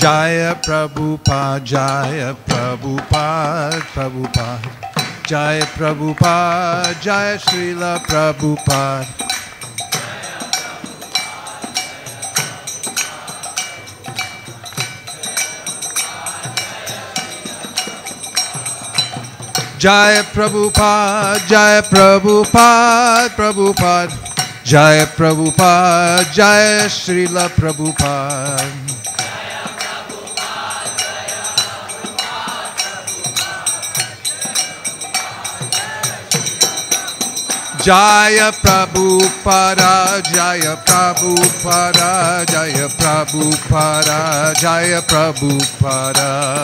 Jaya Prabhupada, Jaya Prabhupada, Prabhupada. Jaya Prabhupada, Jaya Srila Prabhupada. Jaya Prabhupada, Jaya Prabhupada, Prabhupada. Jaya Prabhupada, Jaya Srila Prabhupada. Jaya Prabhupada, Jaya Prabhupada, Jaya Prabhupada, Jaya Prabhupada.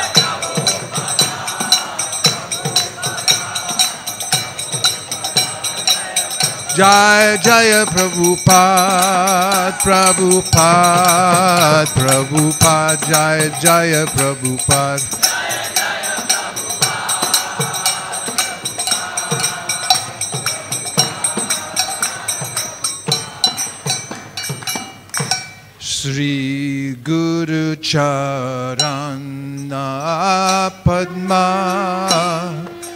Jaya Jaya Prabhupada, Prabhupada, Prabhupada, Jaya Jaya Prabhupada. Shri Guru Charana Padma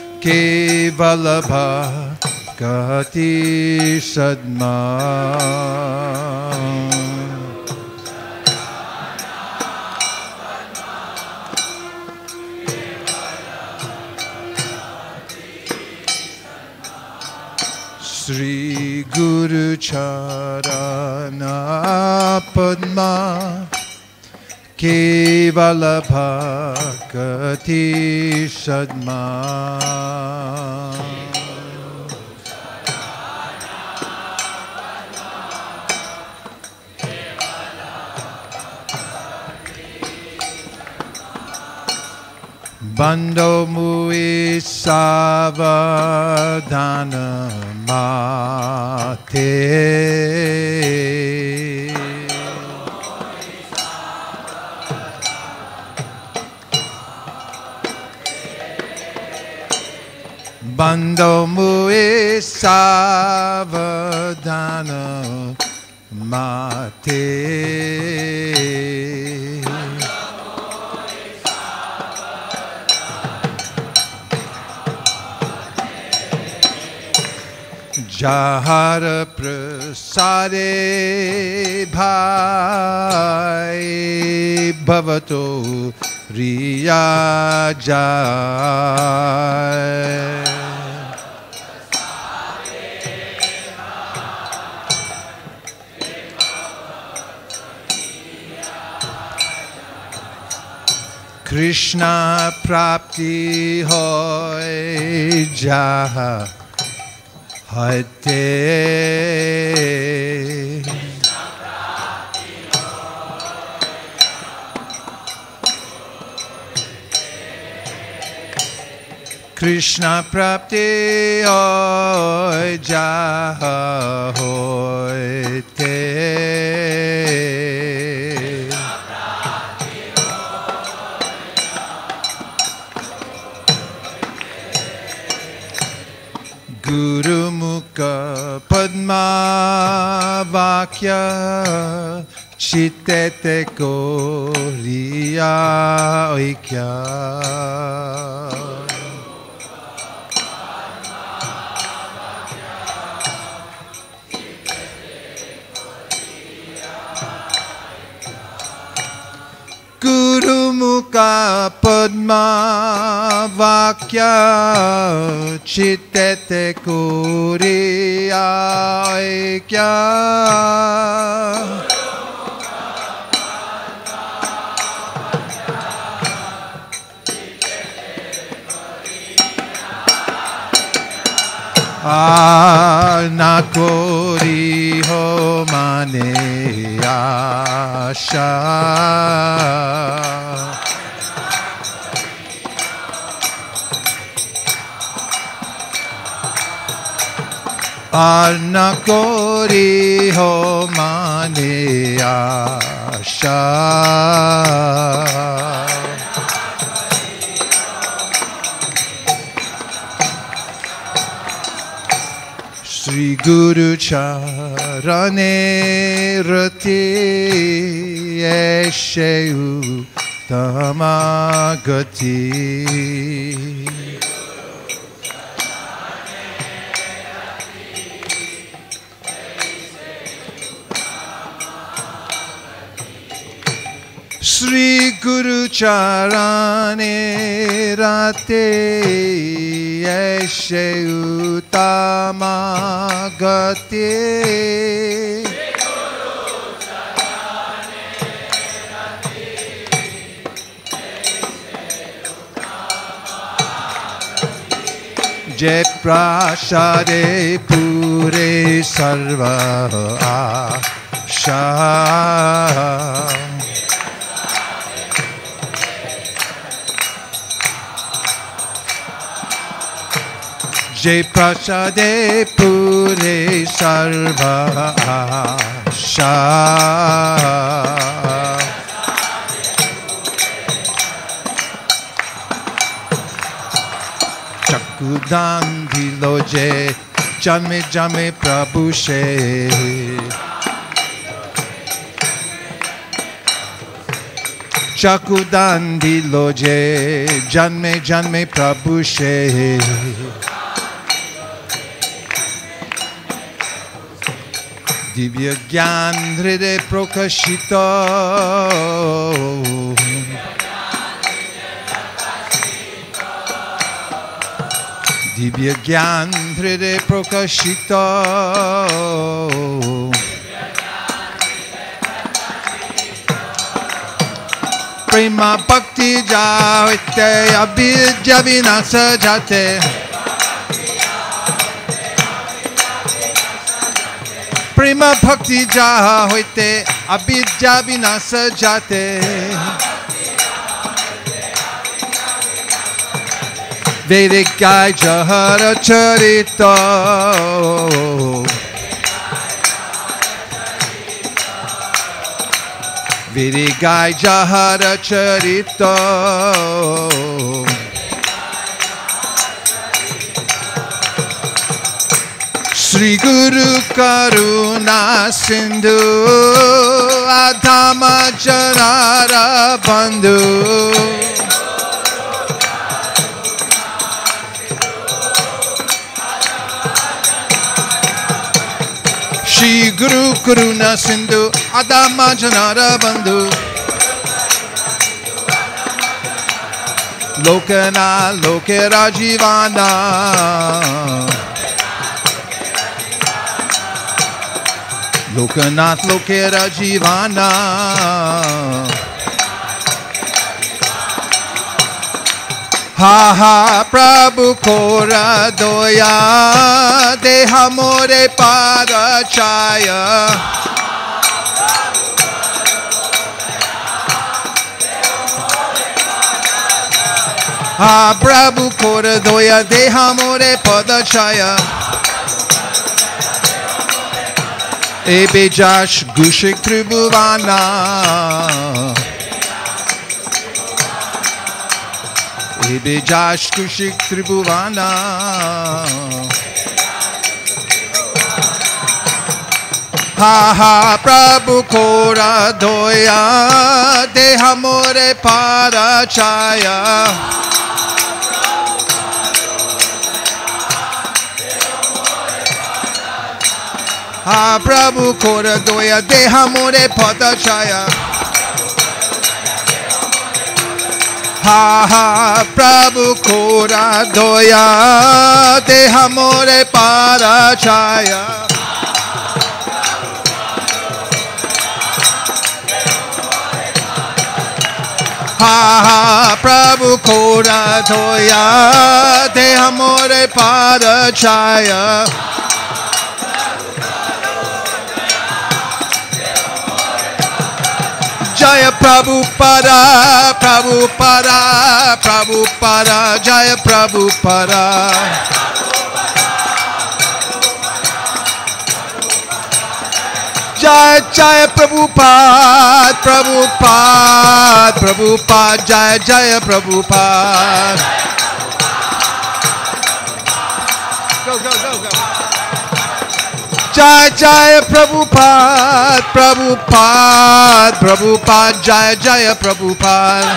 Kevalabha Gati Sadma. Shri Guru Charana Padma Kevala Bhakati Sadma. Bando mui savadana mate. Bando mui savadana mate. Jahara prasade bhai bhavato riya jai. Krishna prapti hoy jaha Hate Krishna prapti hoy jaha hoyte. Guru Mukha Padma Vakya Chittete Koriya Oikea. Guru Mukha Padma Vakya Chittete Koriya Oikea. Nakori ho mane asha. Nakori ho mane asha. Shri Guru Charane Rati Eshe Tamagati. Shri Guru Charane Rate Eshe Utamagate. Jai Prashade Pure Sarva Asha. Jai Prashade Pure Sarva Asha. Chakudan Diloje Janme Janme Prabhu She. Chakudan Diloje Janme Janme Prabhu She. Divya Gyan Hriday Prakashito. Divya Gyan Hriday Prakashito. Prema Bhakti Jahite Abhidya Vinasa Jate. Prema Bhakti Jaha Hoite Abhidya Vinasa Jate. Vedic Gai Jahara Charito. Vedic Gai Jahara Charito. Shri Guru Karuna Sindhu Adhama Janara Bandhu. Shri Guru Karuna Sindhu Adhama Janara Bandhu. Lokana Loke Rajivana. Lokanath Lokera Jivana. Ha ha Prabhu Kora Doya Deha More Parachaya. Ha Prabhu Kora Doya Deha More Parachaya. Ebejash Gushik Tribhuvana. Ebejash Gushik Tribhuvana. Ha ha Prabhu Kora Doya Deha More Parachaya. Ha Prabhu Kora Doya Deha More Padachaya. Ha ha Prabhu Kora Doya Deha More Padachaya. Ha ha Prabhu Kora Doya Deha More Padachaya. Jaya Prabhupada, Prabhupada, Prabhupada, Jaya Prabhupada. Jaya Jaya Prabhupada, Prabhupada, Prabhupada, Jaya Jaya Prabhupada. Go, go, go, go. Jai Jai Prabhupada, Prabhupada, Prabhupada, Jai Jai Prabhupada.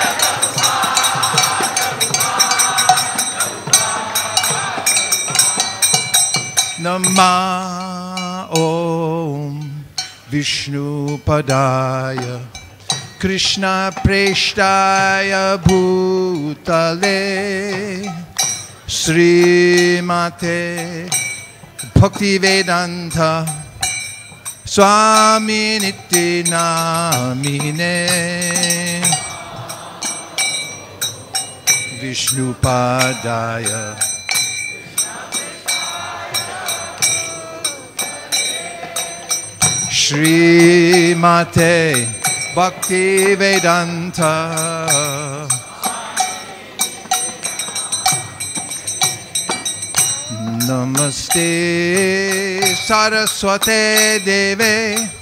Nama Om Vishnu Padaya Krishna Preshtaya Bhutale Srimate Bhaktivedanta Swami Niti Namine Vishnu Padaya Srimate Bhaktivedanta Namaste Saraswate Deve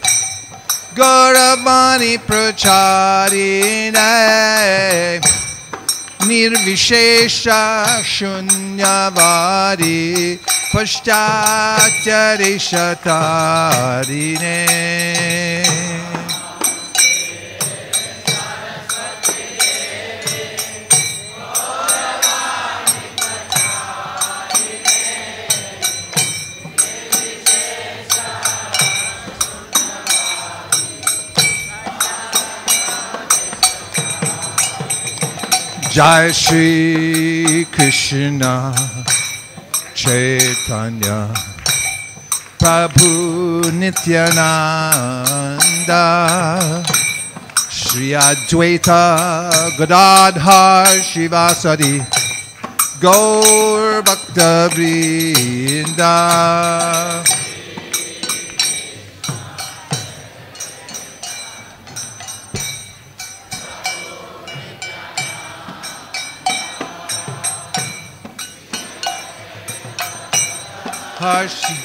Gauravani Pracharine Nirvishesha Shunyavadi Pashtacharishatarine Jai Shri Krishna Chaitanya Prabhu Nityananda Shri Advaita Gadadhar Shivasadi Gaur Bhakta Vrinda Harshi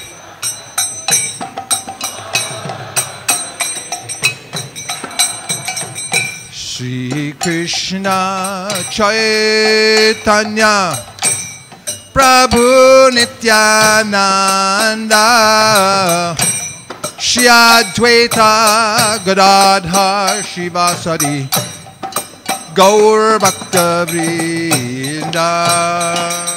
Shri Krishna Chaitanya Prabhu Nityananda Shri Advaita Gadadhar Shivasadi Gaur Bhakta Vrinda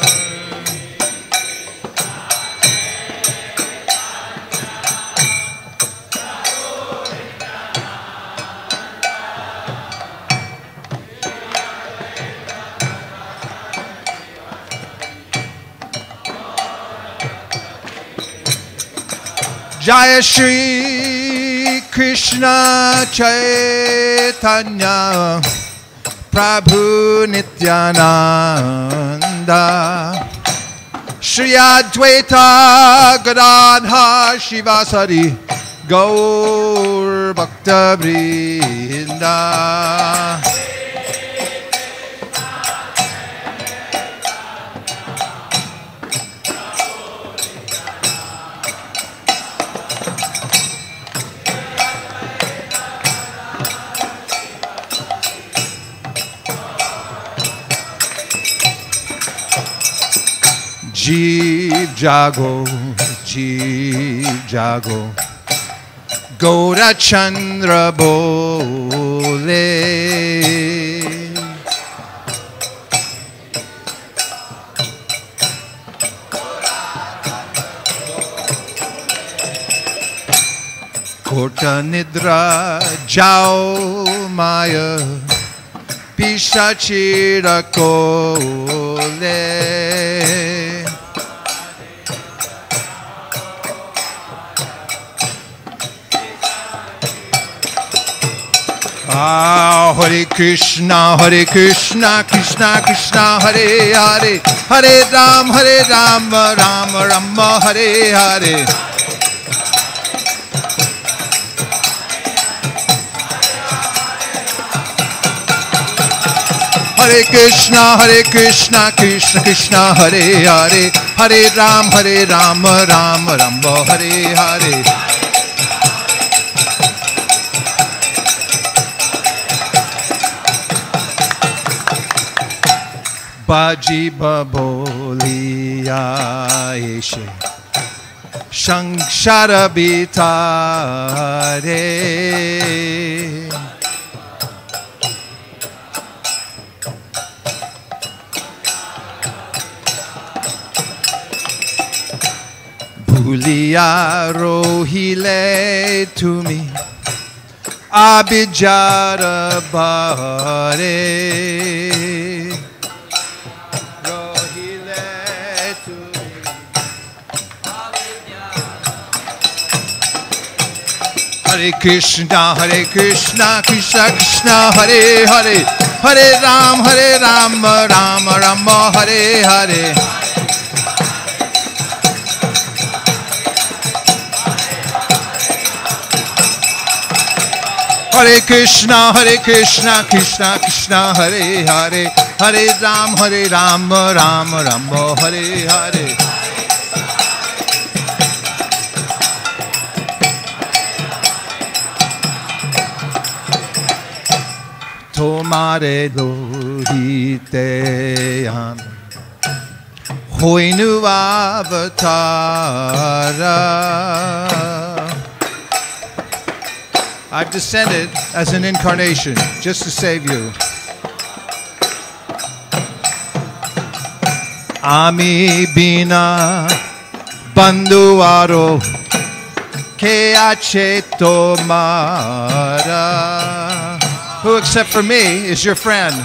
Jaya Shri Krishna Chaitanya Prabhu Nityananda Shri Advaita Gadadhar Shivasadi Gaur Bhakta Vrinda Jeev Jago Gaura Chandra Bole Kota Nidra Jao Maya Pishachira Kole Hare Krishna, Krishna Krishna, Hare Hare, Hare Ram, Ram Ram, Hare Hare. Hare Krishna, Krishna Krishna, Hare Hare, Hare Ram, Ram Ram, Hare Hare. Baji Baboliya Eshe Shankshara bitare. Bhuliya rohile tumi abijara bhare. Rohile tumi Hare Krishna, Krishna Krishna, Hare Hare, Hare Ram, Ram Ram, Hare Hare. Hare Krishna, Krishna Krishna, Hare Hare, Hare Ram, Ram Ram, Hare Hare. Tomare lohite am hoinu avatara. I've descended as an incarnation just to save you. Ami bina bandhuaro ke acheto mara. Who except for me is your friend?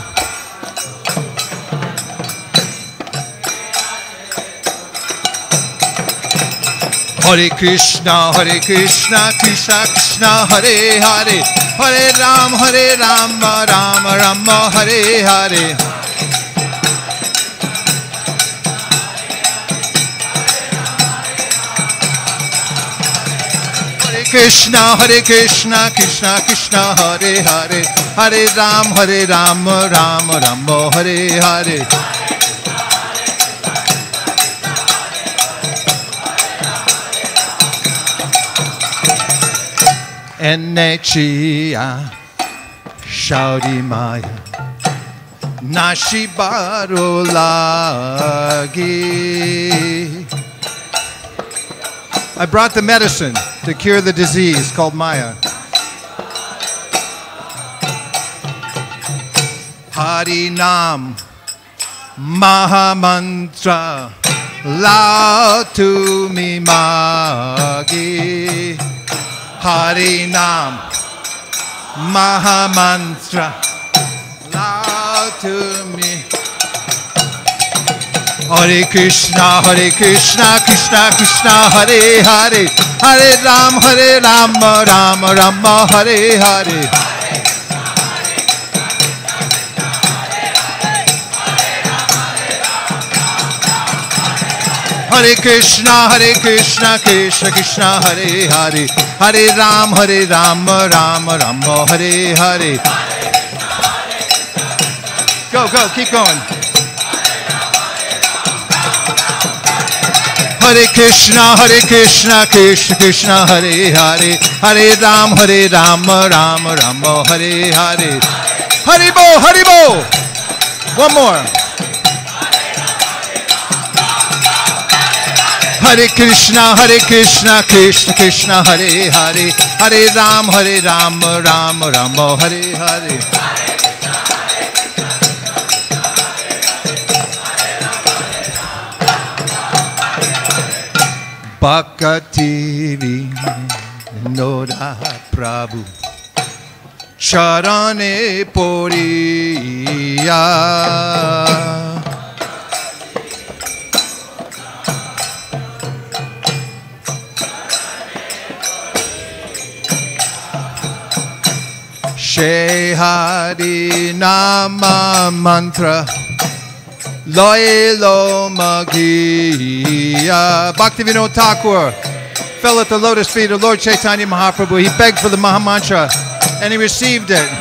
Hare Krishna, Krishna Krishna, Hare Hare, Hare Ram, Ram Ram, Hare Hare. Hare Krishna, Krishna Krishna, Hare Hare, Hare Ram, Ram Ram, Hare Hare. Enechia Shaudi Maya Nashibaro Lagi. I brought the medicine to cure the disease called Maya. Hari Nam Mahamantra Lao tu mi magi. Hari Nam Mahamantra Lao to me. Hare Krishna, Krishna Krishna, Hare Hare, Hare Ram, Ram Ram, Hare Hare. Hare Krishna, Krishna Krishna, Hare Hare, Hare Ram, Ram Ram, Hare Hare. Go, keep going. Hare Krishna, Krishna Hare Hare, Hare Ram, Ram Ram, Hare Hare. Haribo. One more. Hare Krishna, Krishna Hare Hare, Hare Ram, Ram Ram, Hare Hare. Bhakti Noda Prabhu Charane Poriya. Shehari Nama Mantra Loyalo Magiya. Bhaktivinoda Thakur fell at the lotus feet of Lord Chaitanya Mahaprabhu. He begged for the Maha Mantra and he received it.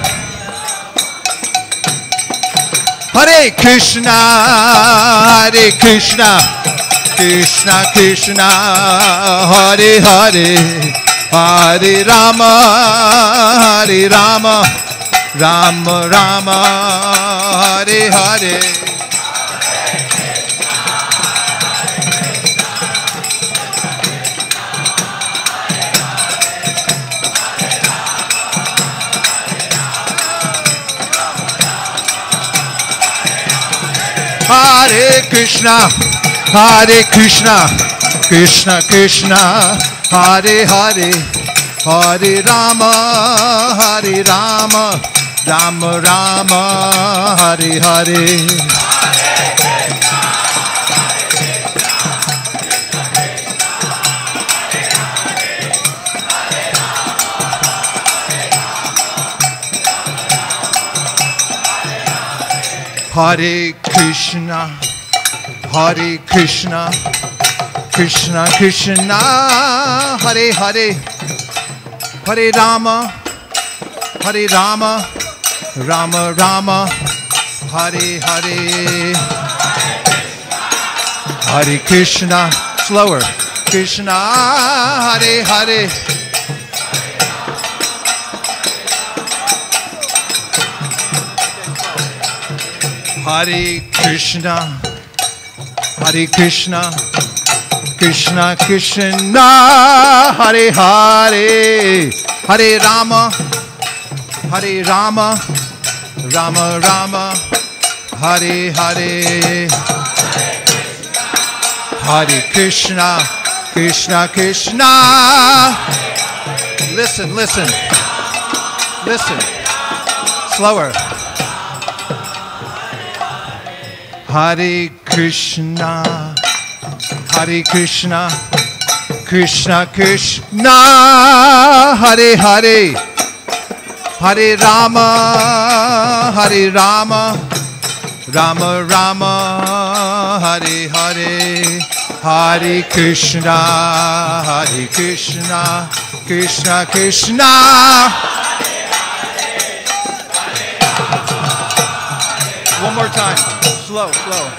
Hare Krishna, Krishna Krishna, Hare Hare, Hare Rama, Rama Rama, Hare Hare. Hare Krishna, Hare Krishna, Krishna Krishna, Hare Hare, Hare Rama, Hare Rama, Rama Rama, Hare Hare. Hare Krishna, Hare Krishna, Krishna Krishna, Hare Hare, Hare Rama, Hare Rama, Rama Rama, Hare Hare. Hare Krishna, slower. Krishna, Hare Hare. Hare Krishna, Hare Krishna, Krishna Krishna, Hare Hare, Hare Rama, Hare Rama, Rama Rama, Hare Hare. Hare Krishna, Krishna Krishna. Listen, listen, listen. Slower. Hare Krishna, Hare Krishna, Krishna Krishna, Hare Hare, Hare Rama, Hare Rama, Rama Rama, Hare Hare. Hare Krishna, Hare Krishna, Krishna Krishna. One more time. Slow, slow.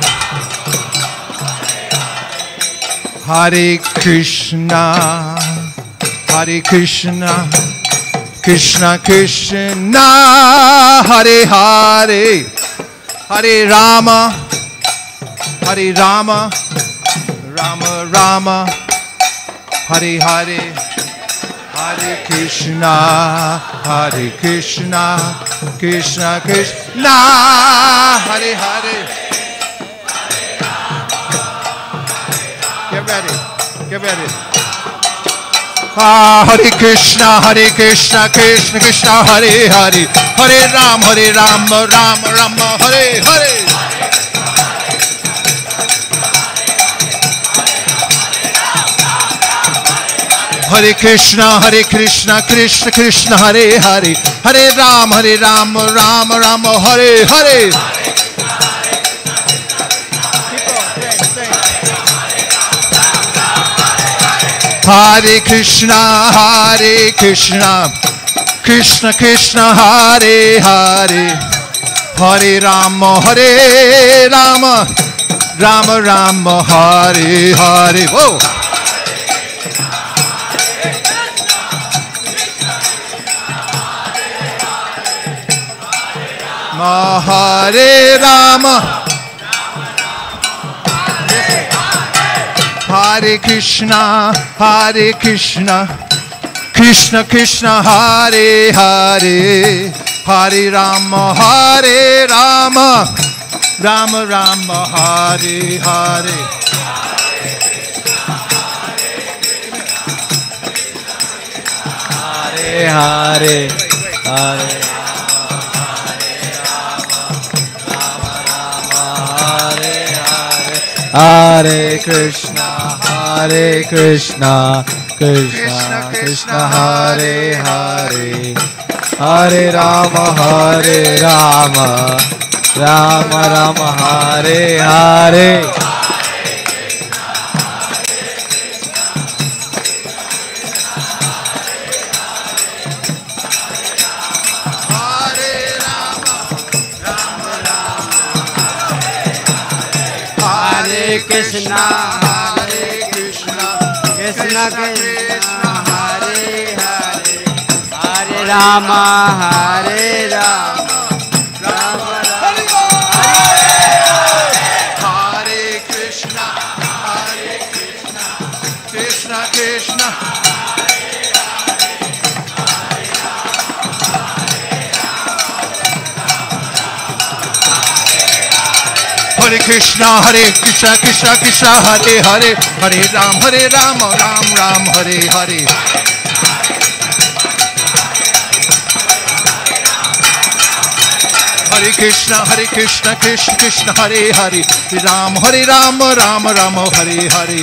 Hare Krishna, Hare Krishna, Krishna Krishna, Hare Hare, Hare Rama, Hare Rama, Rama Rama, Hare Hare. Hare Krishna, Hare Krishna, Krishna Krishna, Hare Hare. Get ready, get ready. Hare Krishna, Hare Krishna, Krishna Krishna, Hare Hare. Hare Ram, Hare Rama, Rama Rama, Hare Hare. Hare Krishna, Krishna Krishna, Hare Hare. Hare Ram, Rama Rama, Hare Hare. Hare Krishna, Krishna Krishna, Hare Hare. Hare Rama, Rama Rama, Hare Hare. Whoa. Hare Rama, Hare Krishna, Krishna Krishna, Hare Hare. Hare Rama, Rama Rama, Hare Hare. Hare Hare. Hare Krishna, Krishna Krishna, Hare Hare. Hare Rama, Rama Rama, Hare Hare. Krishna, Krishna Krishna, Hare Hare. Hare Rama, Rama Rama, Hare Krishna, Krishna Krishna. Hare Krishna Krishna Krishna Hare Hare Hare Ram Ram Ram Hare Hare Hare Krishna Krishna Krishna Hare Hare Ram Ram Ram Hare Hare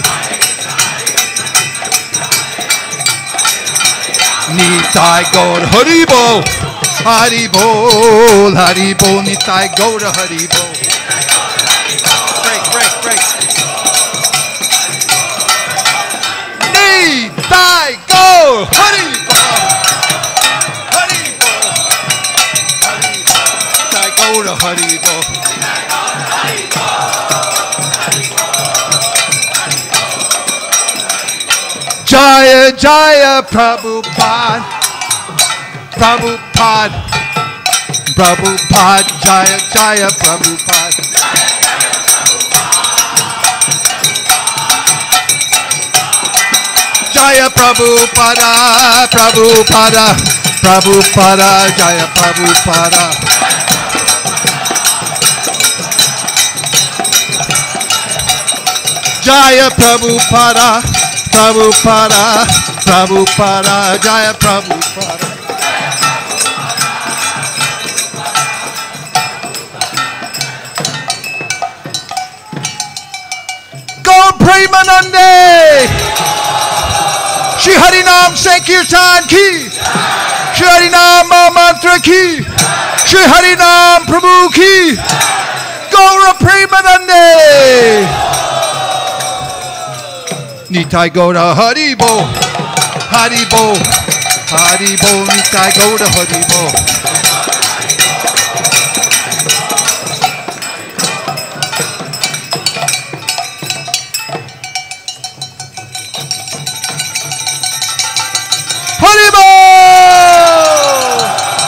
Nitai Gaur Hari Bol Hari Bol Hari Bol Nitai Gaur Hari Bol break Nitai Gaur Hari Bol Hari Bol Nitai Gaur Hari Bol Jaya Jaya Prabhupada Prabhupada Prabhupada Jaya Jaya Prabhupada Jaya Prabhupada Prabhupada Prabhupada Jaya Prabhupada Jaya Prabhupada Prabhupada Prabhupada Jaya Prabhupada Gaur Premanande Shri Harinam Sankirtan ki Shri Harinam Mantra ki Shri Harinam Prabhu ki Gaur Premanande Nitai Gaura Hari Bol Hari Bol Hari Bol Nitai Gaura Hari Bol Hari Bol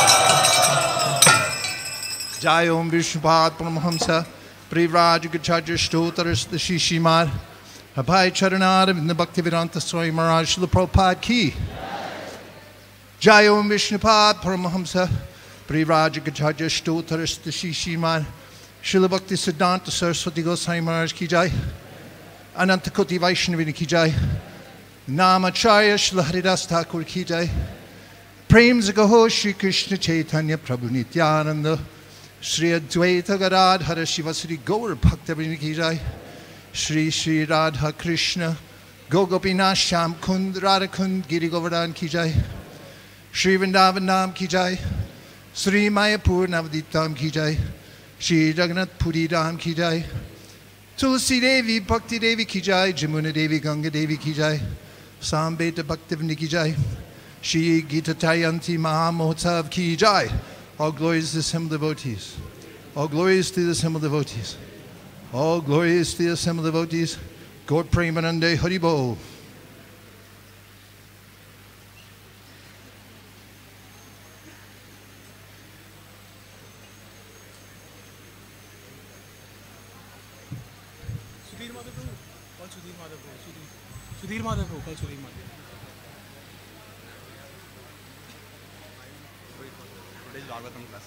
Jai Om Vishnupada Paramahamsa Privraj Gacharya Stotaras the Shishimad Abhay Charanada in the Bhaktivedanta Swami Maharaj Srila Prabhupada ki Jai Om Vishnupad Paramahamsa Privraj Gacharya Stotaras the Shishimad Srila Bhakti Siddhanta Saraswati Goswami Maharaj ki Jai Anantakoti Vaishnavini ki Jai Namacharya Srila Haridas Thakur ki Jai Prem Zagaho Shri Krishna Chaitanya Prabhu Nityananda Shri Advaita Gadadhara Shivasri Gaur Bhaktavini ki Jai Shri Shri Radha Krishna Gogopinath Sham Kund Radha Kund Giri Govardhan ki Jai Shri Vrindavan Nam ki Jai Shri Mayapur Navaditam ki Jai Shri Jagannath Puri Dham ki Jai Tulsi Devi Bhakti Devi ki Jai Jamuna Devi Ganga Devi ki Jai Sambeta Bhaktivinoda ki Jai Shri Gita Tayanti Mahamotsav ki Jai. All glories to the assembled devotees. All glories to the assembled devotees. All glories to the assembled devotees. Gaur Premanande Hari Bol. Sudhir Madhav call Sudhir Madhav. Today's Bhagavatam class.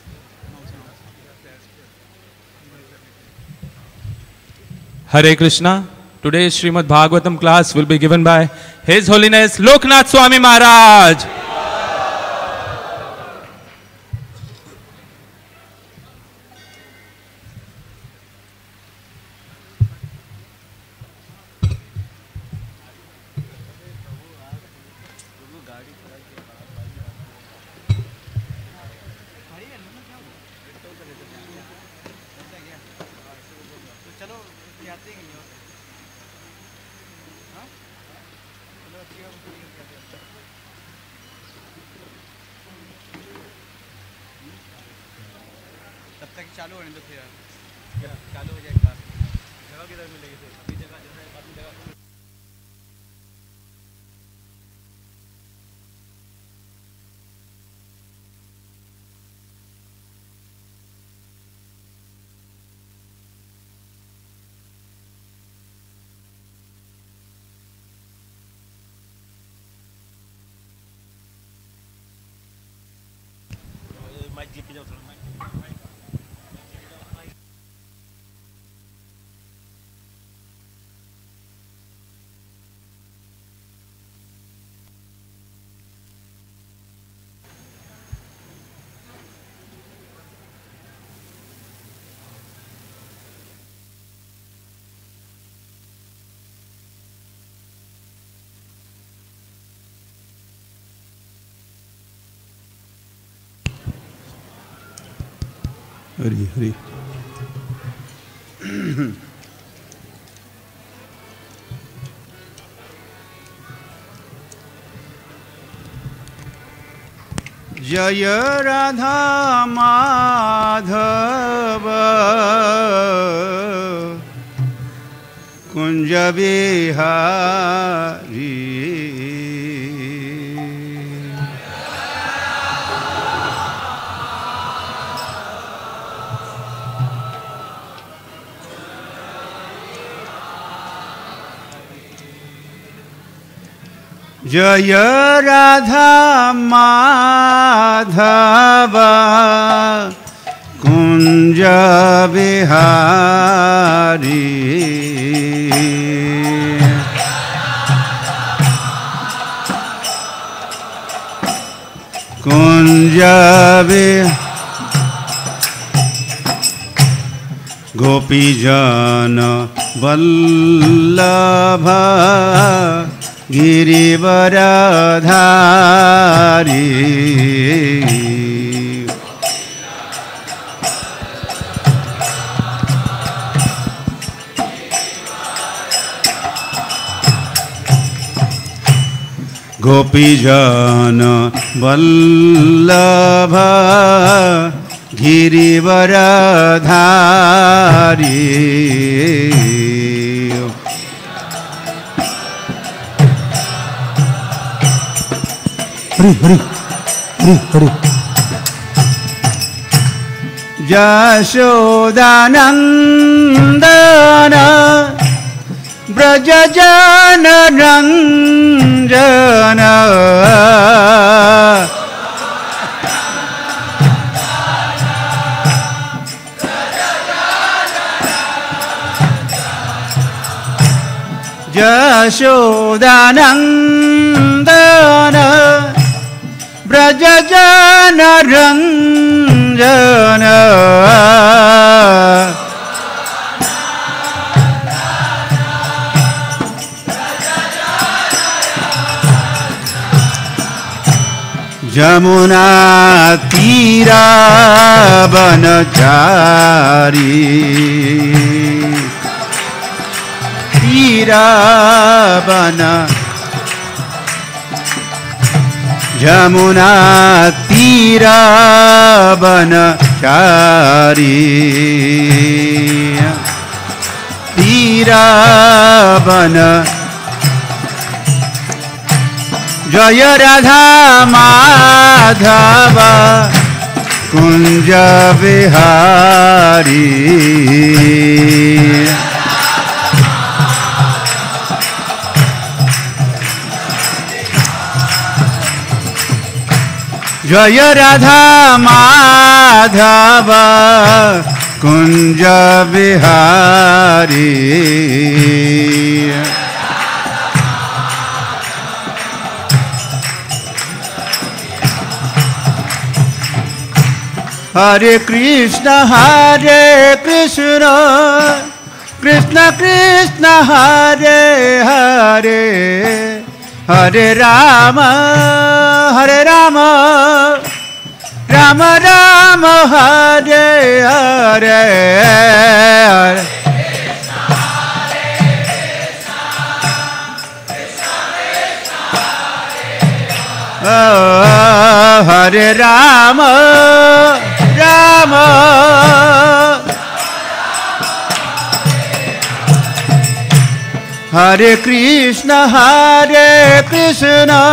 Hare Krishna. Today's Srimad Bhagavatam class will be given by His Holiness Loknath Swami Maharaj. चालू होने दो फिर चालू हो जाए class जगह किधर मिलेगी फिर अभी जगह जो है अपनी जगह माइक जीपी जाओ थोड़ा हरि हरि। जय राधा माधव कुंज बिहारी। जय राधा माधव कुंज बिहारी। कुंज गोपीजन वल्लभ गिरिवरधारी। गोपीजन वल्लभ गिरिवरधारी। हरि हरि हरि हरि। यशोदानंदन ब्रजजन रंजन। यशोदानंदन ब्रजजन रंजन। जमुना तीरा बनचारी। तीरा बन जमुना तीरा बनचारी। तीरा बन जय राधा माधव कुंज बिहारी। जय राधा माधव कुंज बिहारी। हरे कृष्ण कृष्ण कृष्ण हरे हरे। हरे राम राम राम हरे हरे। हरे राम राम हरे कृष्ण कृष्ण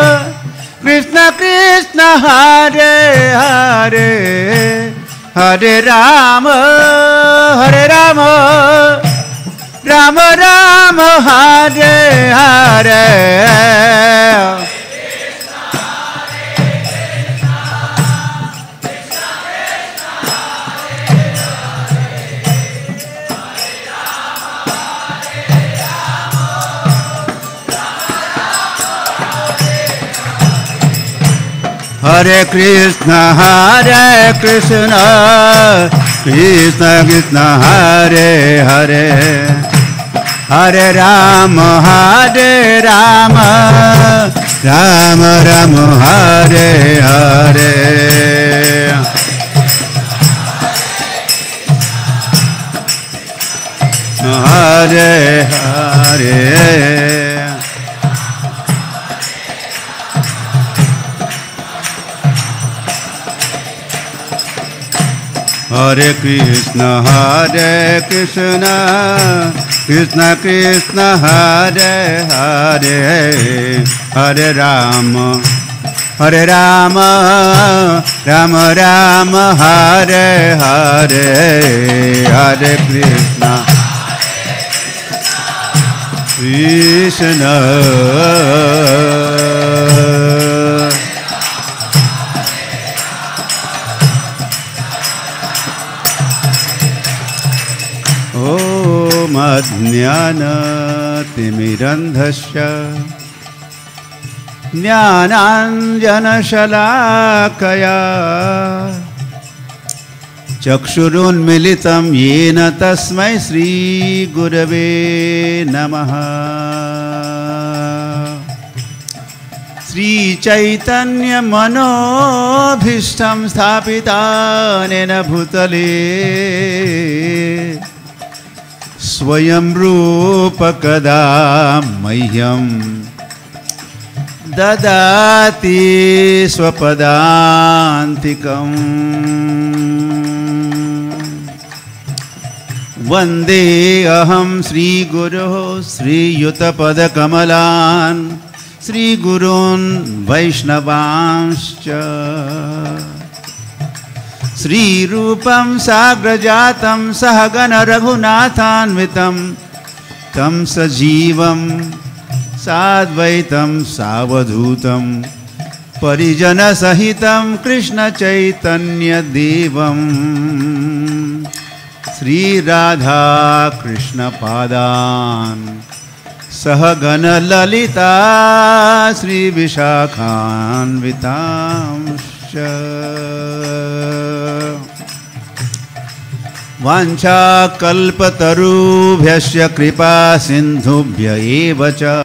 कृष्ण हरे हरे। हरे राम राम राम हरे हरे। हरे कृष्ण कृष्ण कृष्ण हरे हरे। हरे राम राम राम हरे हरे। हरे हरे हरे कृष्ण कृष्ण कृष्ण हरे हरे हरे राम राम राम हरे हरे हरे कृष्ण कृष्ण ज्ञानतिमिरन्धस्य ज्ञानाञ्जनशलाकया चक्षुरुन्मिलितं येन तस्मै श्रीगुरवे नमः। श्रीचैतन्यमनोभीष्टं स्थापितानेन भूतले स्वयं रूप कदा मह्यं ददाति स्वपदान्तिकम्। वन्दे अहं श्रीगुरोः श्रीयुतपदकमलान् श्रीगुरून् वैष्णवांश्च श्रीरूपं साग्रजातं सहगण रघुनाथान्वितं तं सजीवं साद्वैतं सावधूतं परिजनसहितं कृष्णचैतन्यदेवं श्रीराधा कृष्णपादान् सहगण ललिता श्रीविशाखान्वितांश्च वाञ्छाकल्पतरुभ्यश्च कृपा सिन्धुभ्य एव च